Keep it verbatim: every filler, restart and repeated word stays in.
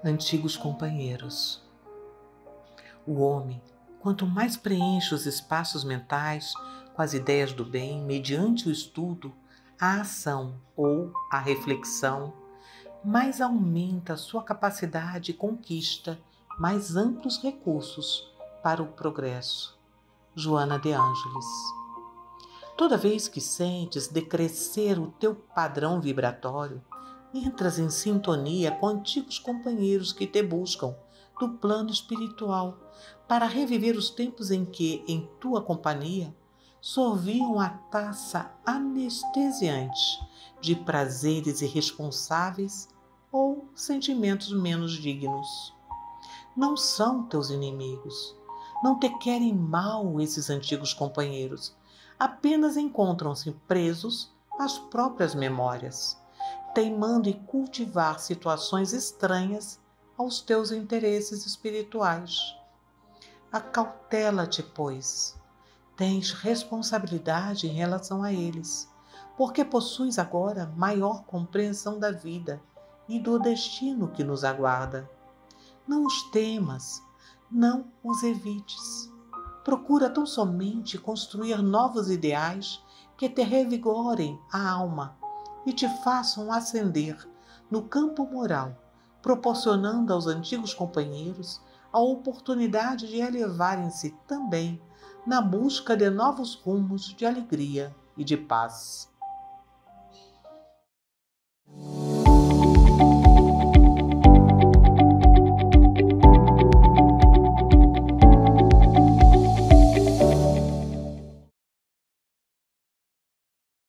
Antigos companheiros. O homem, quanto mais preenche os espaços mentais com as ideias do bem, mediante o estudo, a ação ou a reflexão, mais aumenta a sua capacidade e conquista mais amplos recursos para o progresso. Joana de Ângeles. Toda vez que sentes decrescer o teu padrão vibratório, entras em sintonia com antigos companheiros que te buscam do plano espiritual para reviver os tempos em que, em tua companhia, sorviam a taça anestesiante de prazeres irresponsáveis ou sentimentos menos dignos. Não são teus inimigos, não te querem mal esses antigos companheiros, apenas encontram-se presos às próprias memórias, teimando em cultivar situações estranhas aos teus interesses espirituais. Acautela-te, pois. Tens responsabilidade em relação a eles, porque possuis agora maior compreensão da vida e do destino que nos aguarda. Não os temas, não os evites. Procura tão somente construir novos ideais que te revigorem a alma e te façam ascender no campo moral, proporcionando aos antigos companheiros a oportunidade de elevarem-se também na busca de novos rumos de alegria e de paz.